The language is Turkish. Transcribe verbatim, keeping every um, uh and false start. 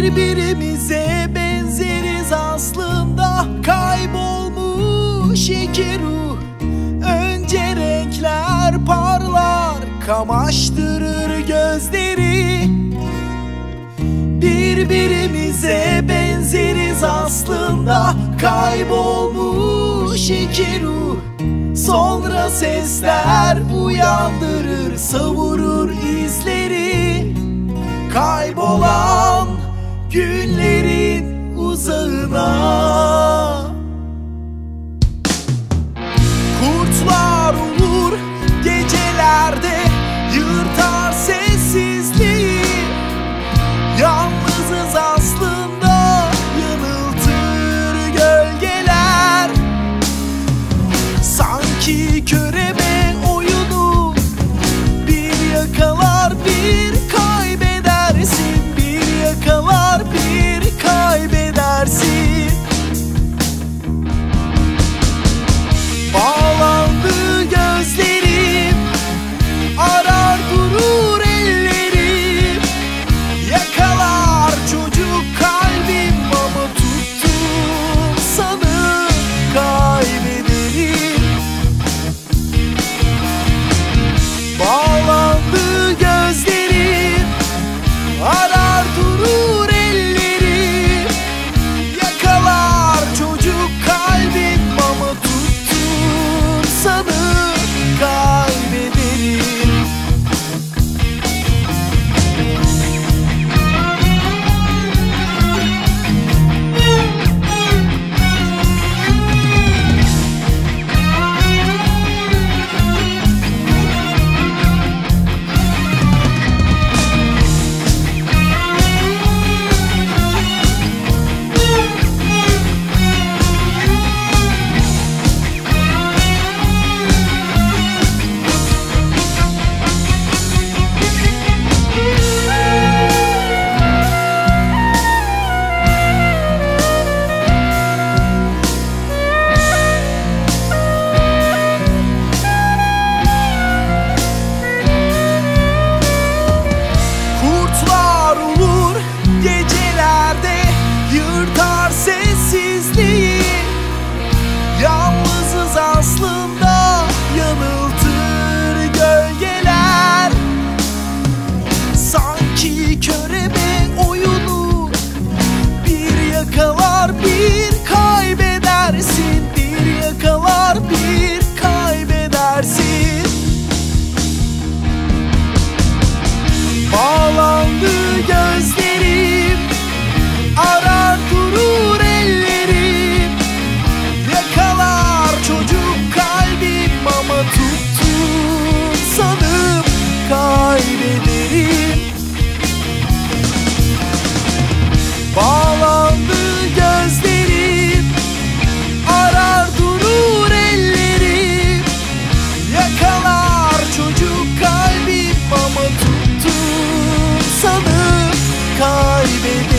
Birbirimize benzeriz aslında, kaybolmuş iki ruh. Önce renkler parlar, kamaştırır gözleri. Birbirimize benzeriz aslında, kaybolmuş iki ruh. Sonra sesler uyandırır, savurur izleri. Kaybolan günlerin uzağına. Kurtlar olur gecelerde, yırtar sessizliği. Yalnızız aslında, yanıltır gölgeler. Sanki körebe oyunu, bir yakalar bir kaybedersin, bir yakalar bir kaybedersin. Bağlandı gözlerim, arar durur ellerim. Yakalar çocuk kalbim ama tuttum sanıp kaybederim. Bağlandı gözlerim, arar durur ellerim. Yakalar çocuk kalbim ama tuttum sanıp kaybederim. Kurtlar olur gecelerde, yırtar sessizliği. Yalnızız aslında, yanıltır gölgeler. Sanki körebe oyunu, bir yakalar bir kaybedersin, bir yakalar bir kaybedersin. Bağlandı gözlerim, arar durur ellerim. Yakalar çocuk kalbim ama tuttum sanıp kaybederim. Bağlandı gözlerim, arar durur ellerim. Yakalar çocuk kalbim ama tuttum sanıp kaybederim.